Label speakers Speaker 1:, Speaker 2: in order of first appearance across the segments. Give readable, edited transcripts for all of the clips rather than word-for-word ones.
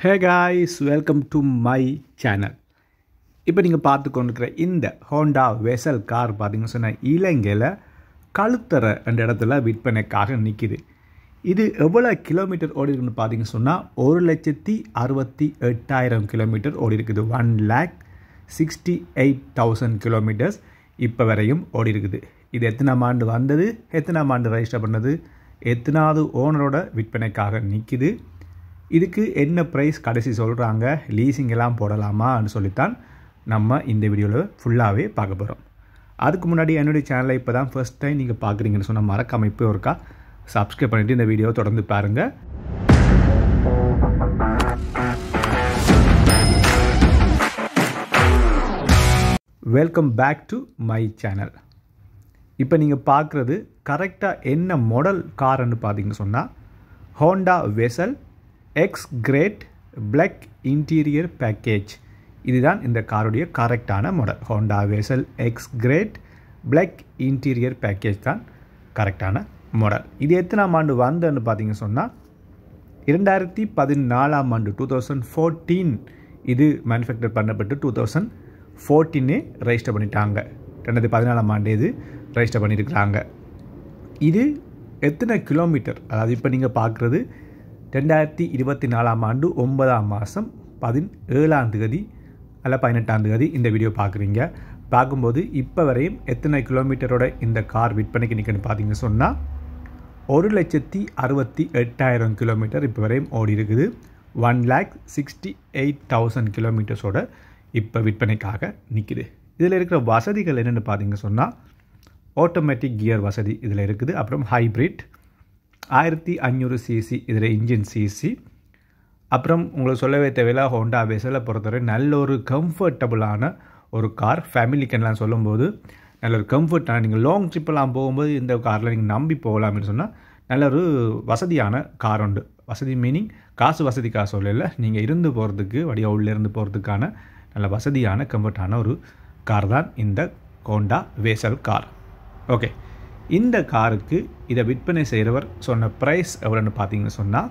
Speaker 1: Hey guys, welcome to my channel. இப்போ நீங்கள் பார்த்து கொண்டிருக்கிற இந்த ஹோண்டா வெசல் கார் பார்த்தீங்கன்னு சொன்னால் இலங்கையில் கழுத்தறை என்ற இடத்துல விற்பனைக்காக நிற்கிது. இது எவ்வளோ கிலோமீட்டர் ஓடி இருக்குன்னு பார்த்தீங்கன்னு சொன்னால் 1,68,000 கிலோமீட்டர் ஓடி இருக்குது. 1,68,000 கிலோமீட்டர்ஸ் இப்போ வரையும் ஓடி இருக்குது. இது எத்தனாம் ஆண்டு வந்தது, எத்தனாம் ஆண்டு ரெஜிஸ்டர் பண்ணது, எத்தனாவது ஓனரோட விற்பனைக்காக நிற்கிது, இதுக்கு என்ன ப்ரைஸ் கடைசி சொல்கிறாங்க, லீசிங் எல்லாம் போடலாமான்னு சொல்லித்தான் நம்ம இந்த வீடியோவில் ஃபுல்லாகவே பார்க்க போகிறோம். அதுக்கு முன்னாடி என்னுடைய சேனலை இப்போ தான் ஃபர்ஸ்ட் டைம் நீங்கள் பார்க்குறீங்கன்னு சொன்னால் மறக்காம இப்போ ஒருக்கா சப்ஸ்கிரைப் பண்ணிவிட்டு இந்த வீடியோவை தொடர்ந்து பாருங்கள். Welcome back to my channel. இப்போ நீங்கள் பார்க்குறது கரெக்டாக என்ன மாடல் கார்ன்னு பார்த்தீங்கன்னு சொன்னால் Honda Vezel X grade black interior package. இதுதான் இந்த காருடைய கரெக்டான model. Honda Vezel X grade black interior package தான் கரெக்டான மாடல். இது எத்தனாம் ஆண்டு வந்தன்னு பார்த்தீங்கன்னு சொன்னால் 2014 ஆண்டு 2014 இது மேனுஃபேக்சர் பண்ணப்பட்டு 2014 ரெஜிஸ்டர் பண்ணிட்டாங்க. 2014 ஆண்டு இது ரெஜிஸ்டர் பண்ணியிருக்கிறாங்க. இது எத்தனை கிலோமீட்டர், அதாவது இப்போ நீங்கள் பார்க்குறது 2024 ஆண்டு 9ஆம் மாதம் 17ஆம் தேதி அல்ல 18ஆம் தேதி இந்த வீடியோ பார்க்குறீங்க. பார்க்கும்போது இப்போ வரையும் எத்தனை கிலோமீட்டரோட இந்த கார் விற்பனைக்கு நிற்கன்னு பார்த்தீங்கன்னு சொன்னால் 1,68,000 கிலோமீட்டர் இப்போ வரையும் ஓடி இருக்குது. 1,68,000 கிலோமீட்டர்ஸோட இப்போ விற்பனைக்காக நிற்குது. இதில் இருக்கிற வசதிகள் என்னென்னு பார்த்தீங்கன்னு சொன்னால் ஆட்டோமேட்டிக் கியர் வசதி இதில் இருக்குது. அப்புறம் ஹைப்ரிட் 1500 சிசி இதில் இன்ஜின் சிசி. அப்புறம் உங்களுக்கு சொல்லவே தேவையில்லை, ஹோண்டா வெசலை பொறுத்தவரை நல்ல ஒரு கம்ஃபர்டபுளான ஒரு கார். ஃபேமிலிக்கெல்லாம் சொல்லும்போது நல்ல ஒரு கம்ஃபர்ட்டான, நீங்கள் லாங் ட்ரிப்பெல்லாம் போகும்போது இந்த காரில் நீங்கள் நம்பி போகலாம்னு சொன்னால் நல்ல ஒரு வசதியான கார் உண்டு. வசதி மீனிங் காசு வசதிக்காக சொல்லலை, நீங்கள் இருந்து போகிறதுக்கு வடிவ உள்ளேருந்து போகிறதுக்கான நல்ல வசதியான கம்ஃபர்ட்டான ஒரு கார் தான் இந்த ஹோண்டா வெசல் கார். ஓகே, இந்த காருக்கு இதை விற்பனை செய்கிறவர் சொன்ன ப்ரைஸ் எவ்வளோன்னு பார்த்தீங்கன்னு சொன்னால்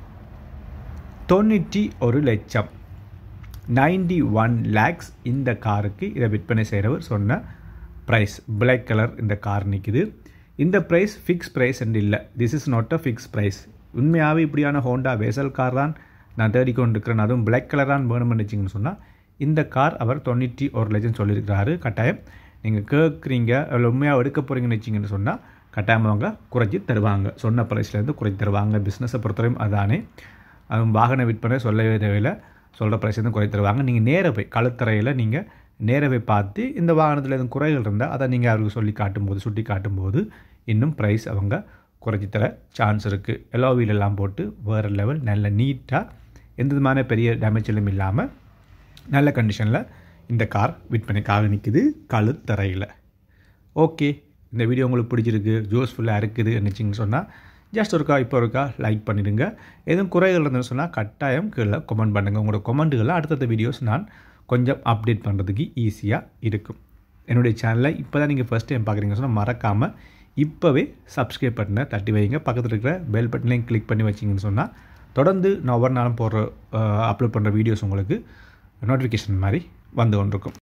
Speaker 1: 91 லட்சம் 91 lakhs இந்த காருக்கு இதை விற்பனை செய்கிறவர் சொன்ன ப்ரைஸ். பிளாக் கலர் இந்த கார் நிற்குது. இந்த ப்ரைஸ் ஃபிக்ஸ் ப்ரைஸ் என்று இல்லை, this is not a fix price. உண்மையாகவே இப்படியான ஹோண்டா வெசல் கார் தான் நான் தேடிக்கொண்டு இருக்கிறேன், அதுவும் பிளாக் கலர் தான் வேணும்னு நினச்சிங்கன்னு சொன்னால் இந்த கார் அவர் 91 லட்சம் சொல்லியிருக்கிறாரு. கட்டாயம் நீங்கள் கேட்குறீங்க அதில் உண்மையாக எடுக்க போகிறீங்கன்னு வச்சிங்கன்னு சொன்னால் கட்டாயம் அவங்க குறைச்சி தருவாங்க, சொன்ன ப்ரைஸ்லேருந்து குறைச்சி தருவாங்க. பிஸ்னஸை பொறுத்தவரையும் அதானே, அதுவும் வாகன விற்பனை சொல்லவே தேவையில்லை, சொல்கிற ப்ரைஸ்லேருந்து குறை தருவாங்க. நீங்கள் நேர போய் கழுத்தறையில் நீங்கள் நேர போய் பார்த்து இந்த வாகனத்தில் எதுவும் குறைகள் இருந்தால் அதை நீங்கள் அவருக்கு சொல்லி காட்டும்போது சுட்டி காட்டும்போது இன்னும் ப்ரைஸ் அவங்க குறைச்சி தர சான்ஸ் இருக்குது. எல்லோ வீலெல்லாம் போட்டு வேறு லெவல் நல்ல நீட்டாக எந்த விதமான பெரிய டேமேஜிலும் இல்லாமல் நல்ல கண்டிஷனில் இந்த கார் விற்பனைக்காக நிற்குது கழுத்தறையில். ஓகே, இந்த வீடியோ உங்களுக்கு பிடிச்சிருக்கு, யூஸ்ஃபுல்லாக இருக்குது நினச்சிங்கன்னு சொன்னால் ஜஸ்ட் ஒருக்கா இப்போ ஒருக்கா லைக் பண்ணிடுங்க. எதுவும் குறைகள் இருந்ததுன்னு சொன்னால் கட்டாயம் கீழே கமெண்ட் பண்ணுங்கள். உங்களோட கமெண்ட்டுகளை அடுத்தடுத்த வீடியோஸ் நான் கொஞ்சம் அப்டேட் பண்ணுறதுக்கு ஈஸியாக இருக்கும். என்னுடைய சேனலை இப்போ தான் நீங்கள் ஃபஸ்ட் டைம் பார்க்குறீங்கன்னு சொன்னால் மறக்காமல் இப்போவே சப்ஸ்கிரைப் பட்டனை தட்டி வைங்க. பக்கத்தில் இருக்கிற பெல் பட்டனையும் கிளிக் பண்ணி வச்சிங்கன்னு சொன்னால் தொடர்ந்து நான் ஒவ்வொரு நாளும் அப்லோட் பண்ணுற வீடியோஸ் உங்களுக்கு நோட்டிஃபிகேஷன் மாதிரி வந்து கொண்டிருக்கும்.